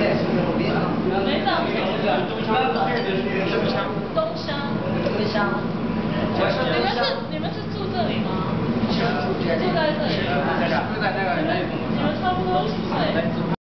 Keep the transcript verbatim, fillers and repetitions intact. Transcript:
没长什东乡。东乡。你们是你们是住这里吗？住在这里。住在那个。你们你们差不多几岁？